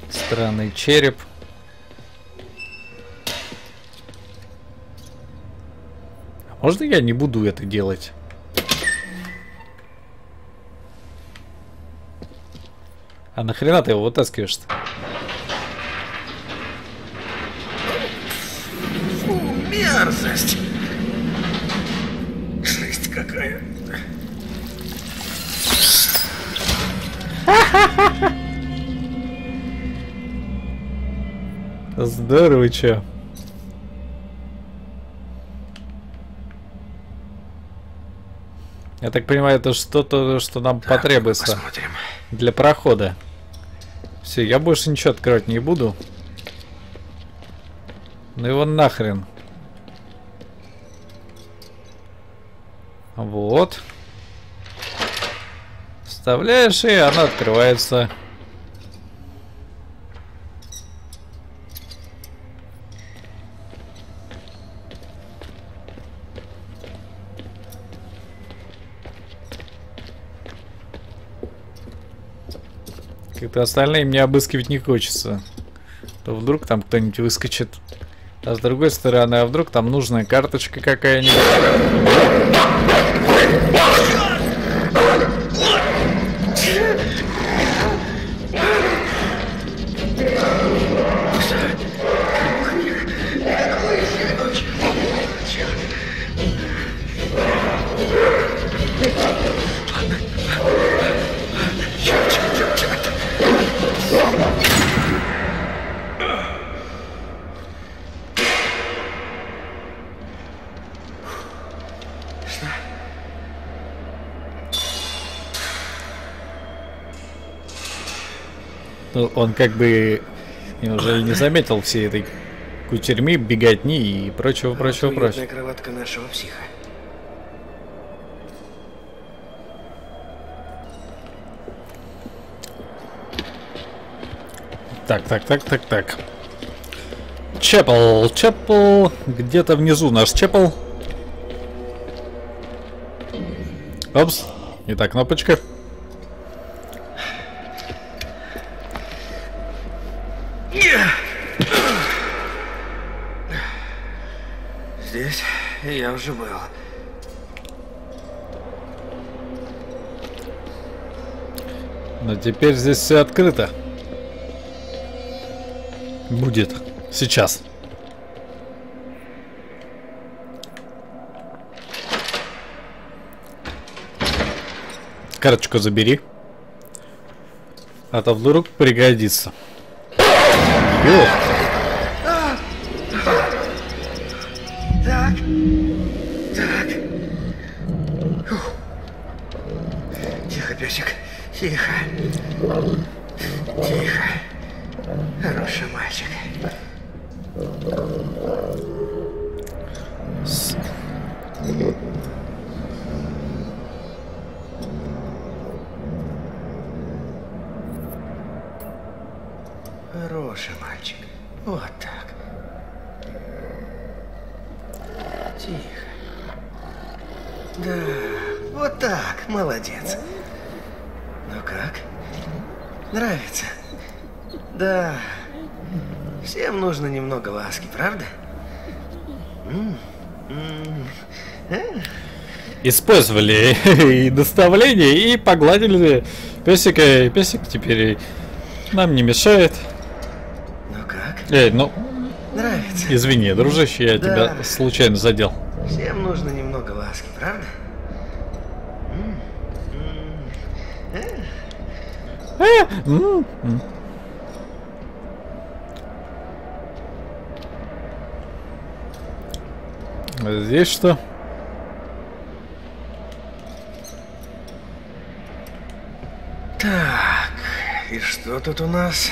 Странный череп. Можно я не буду это делать? А нахрена ты его вытаскиваешь-то? Фу, мерзость. Жесть какая. Здорово, чё? Я так понимаю, это что-то, что нам потребуется Посмотрим. для прохода. Все, я больше ничего открывать не буду. Ну его нахрен. Вот. Вставляешь, и она открывается. Как-то остальные мне обыскивать не хочется. То вдруг там кто-нибудь выскочит. А с другой стороны, а вдруг там нужная карточка какая-нибудь. Ну, он как бы неужели не заметил всей этой кутерьмы, беготни и прочего. Кроватка нашего психа. Так. Чепл. Где-то внизу наш чепл. Опс. Не та кнопочка. Здесь я уже был. Но теперь здесь все открыто. Будет. Сейчас. Карточку забери. А то вдруг пригодится. Ёх. Так. Фух. Тихо, песик. Тихо. Хороший мальчик. Хороший мальчик. Вот так. Тихо. Да, вот так. Молодец. Ну как? Нравится? Да. Всем нужно немного ласки, правда? Использовали и доставление, и погладили песика. И песик теперь нам не мешает. Ну как? Ну, Нравится? извини, дружище, я Да. тебя случайно задел. Всем нужно немного ласки, правда? А здесь что? Так, и что тут у нас?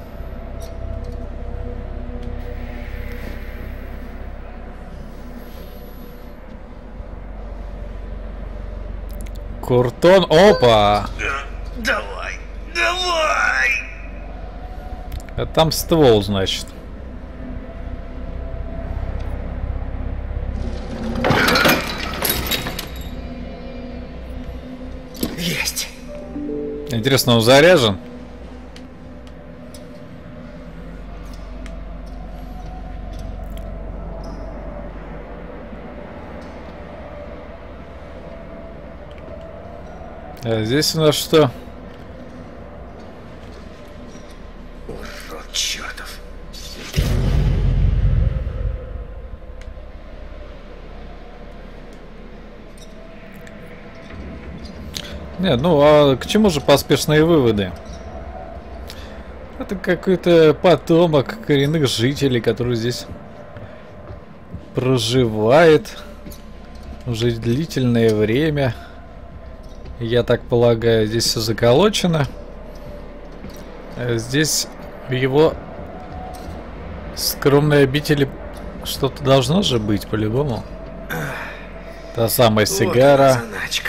Куртон, опа! Давай! А там ствол, значит. Есть! Интересно, он заряжен? А здесь у нас что? Урод чертов. Нет, ну а к чему же поспешные выводы? Это какой-то потомок коренных жителей, который здесь проживает уже длительное время. Я так полагаю, здесь все заколочено. Здесь в его скромной обители что-то должно же быть, по-любому. Та самая сигара. Вот заначка.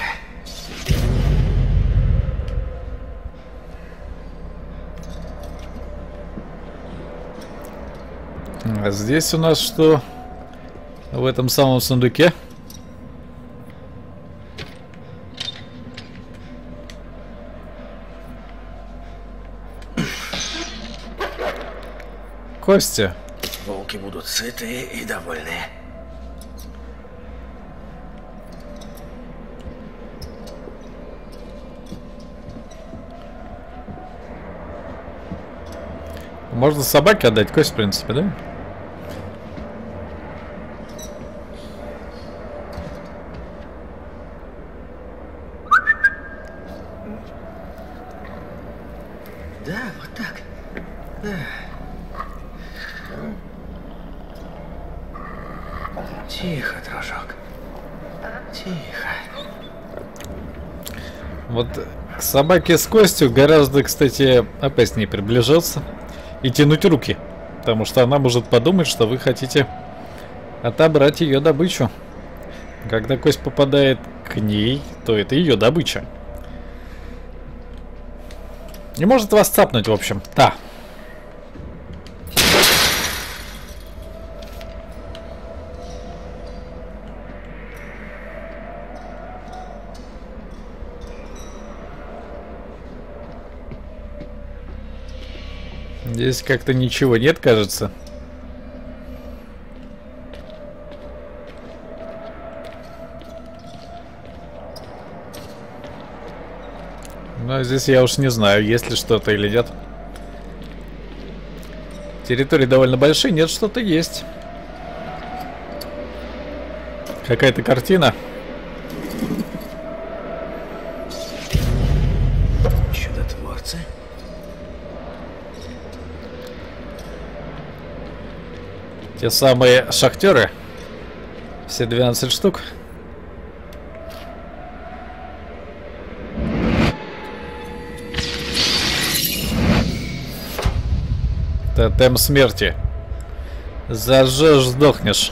А здесь у нас что? В этом самом сундуке? Кости. Волки будут сытые и довольные. Можно собаке отдать кость, в принципе, да? Да, вот так. Да. Тихо, дружок. Тихо. Вот к собаке с костью гораздо, кстати, опаснее приближаться и тянуть руки. Потому что она может подумать, что вы хотите отобрать ее добычу. Когда кость попадает к ней, то это ее добыча. Не может вас цапнуть, в общем. Да. Здесь как-то ничего нет, кажется. Но здесь я уж не знаю, есть ли что-то или нет. Территории довольно большие, нет, что-то есть. Какая-то картина. Чудотворцы. Те самые шахтеры. Все 12 штук. Тотем смерти. Зажжешь, сдохнешь.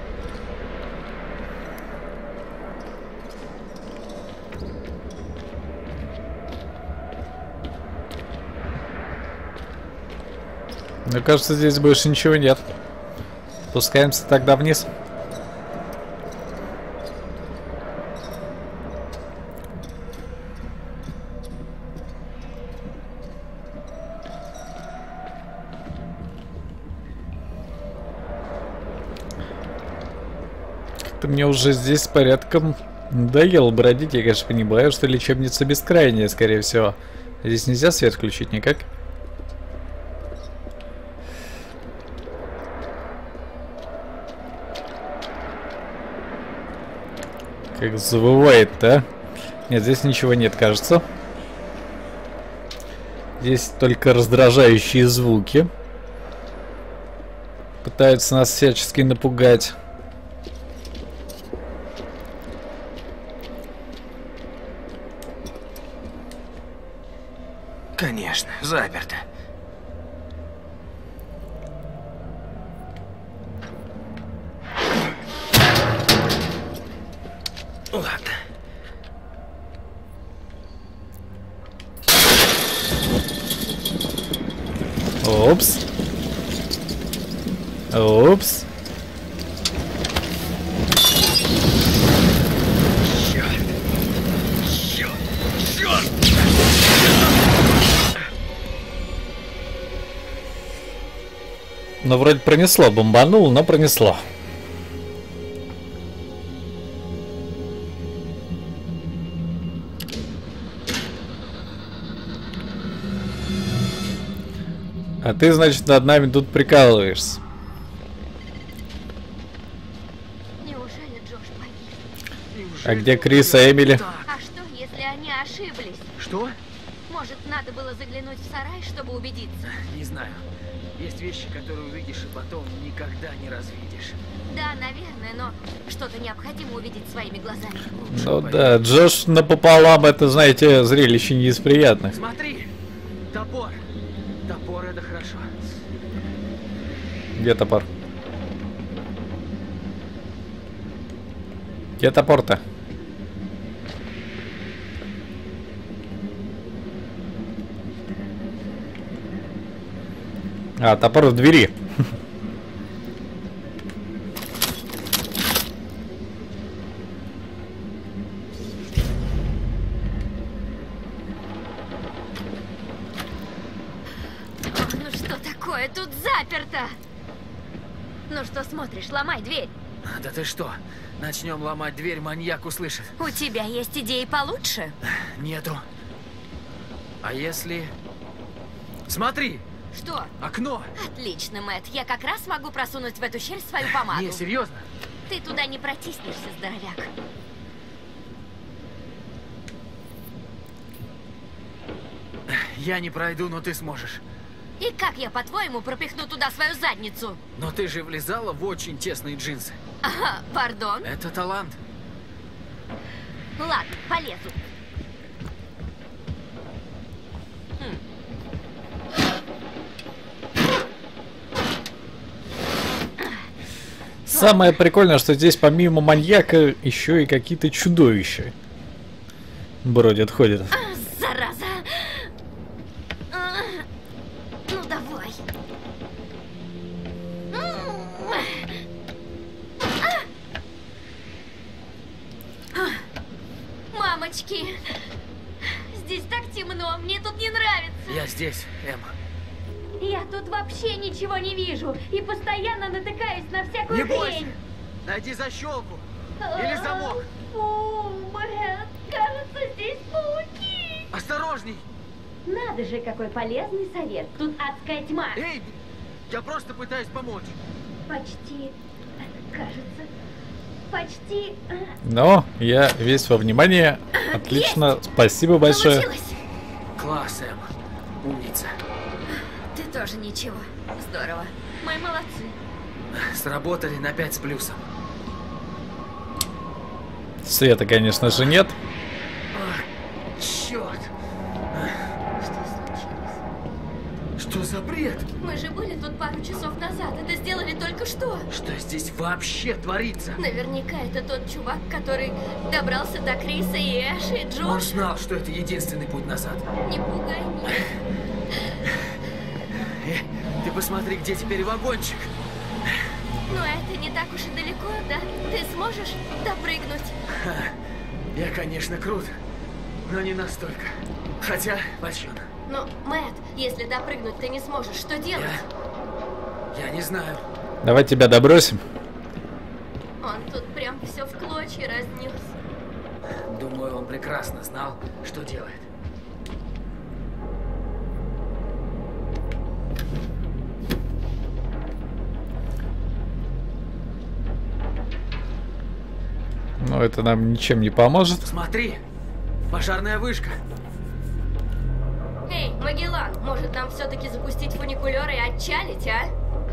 Мне кажется, здесь больше ничего нет. Спускаемся тогда вниз. Как-то мне уже здесь порядком надоело бродить. Я, конечно, понимаю, что лечебница бескрайняя, скорее всего. Здесь нельзя свет включить никак. Как завывает-то, а? Нет, здесь ничего нет, кажется. Здесь только раздражающие звуки. Пытаются нас всячески напугать. Конечно, заперто. Ладно. Опс. Опс. Ну, вроде пронесло, бомбанул, но пронесло. А ты, значит, над нами тут прикалываешься. Неужели Джош погиб? А где Крис и Эмили? А что, если они ошиблись? Что? Может, надо было заглянуть в сарай, чтобы убедиться? Не знаю. Есть вещи, которые увидишь и потом никогда не развидишь. Да, наверное, но что-то необходимо увидеть своими глазами. Ну да, Джош напополам, это, знаете, зрелище не из приятных. Смотри! Топор! Топор — это хорошо. Где топор? Где топор-то? А, топор в двери. Ну что такое? Тут заперто! Ну что смотришь? Ломай дверь. Да ты что? Начнем ломать дверь, маньяк услышит. У тебя есть идеи получше? Нету. А если... Смотри! Что? Окно! Отлично, Мэтт. Я как раз могу просунуть в эту щель свою помаду. Не, серьезно? Ты туда не протиснешься, здоровяк. Я не пройду, но ты сможешь. И как я, по-твоему, пропихну туда свою задницу? Но ты же влезала в очень тесные джинсы. Ага, пардон. Это талант. Ладно, полезу. Самое прикольное, что здесь помимо маньяка еще и какие-то чудовища бродят, ходят. Зараза! Ну давай. Мамочки! Здесь так темно, мне тут не нравится. Я здесь, Эмма. Я тут вообще ничего не вижу и постоянно натыкаюсь на всякую Не бойся! хрень. Найди защелку! Или замок! Фу, Мэтт, кажется, здесь пауки. Осторожней! Надо же, какой полезный совет. Тут адская тьма. Эй! Я просто пытаюсь помочь. Почти, кажется, почти. Но я весь во внимание. Отлично, спасибо большое. Получилось. Класс, Эмма. Умница. Ты тоже ничего. Здорово. Мы молодцы. Сработали на 5 с плюсом. Света, конечно же, нет. Черт! Что случилось? Что за бред? Мы же были тут пару часов назад. Это сделали только что. Что здесь вообще творится? Наверняка это тот чувак, который добрался до Криса и Эши, и Он Джош. знал, что это единственный путь назад. Не пугай меня. Ты посмотри, где теперь вагончик. Но это не так уж и далеко, да? Ты сможешь допрыгнуть? Я, конечно, крут, но не настолько. Хотя, почем? Ну, Мэтт, если допрыгнуть ты не сможешь, что делать? Я не знаю. Давай тебя добросим. Он тут прям все в клочья разнес. Думаю, он прекрасно знал, что делает. Но это нам ничем не поможет. Смотри, пожарная вышка. Эй, Магеллан, может нам все-таки запустить фуникулер и отчалить, а?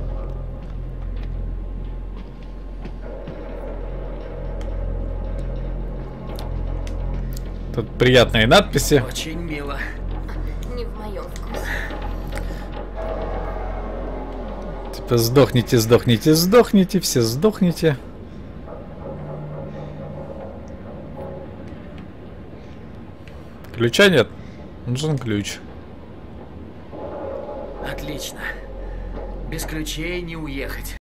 Тут приятные надписи. Очень мило. Не в моем вкусе. Типа сдохните, сдохните, сдохните, все сдохните. Ключа нет? Нужен ключ. Отлично. Без ключей не уехать.